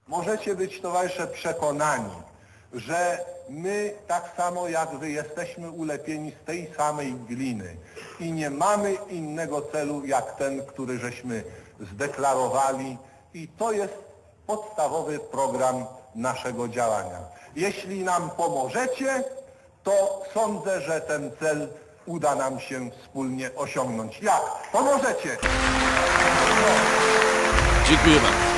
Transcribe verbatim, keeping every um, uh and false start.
Możecie być, towarzysze, przekonani, że my tak samo jak wy jesteśmy ulepieni z tej samej gliny i nie mamy innego celu jak ten, który żeśmy zdeklarowali, i to jest podstawowy program naszego działania. Jeśli nam pomożecie, to sądzę, że ten cel uda nam się wspólnie osiągnąć. Jak? Pomożecie! Dziękuję bardzo.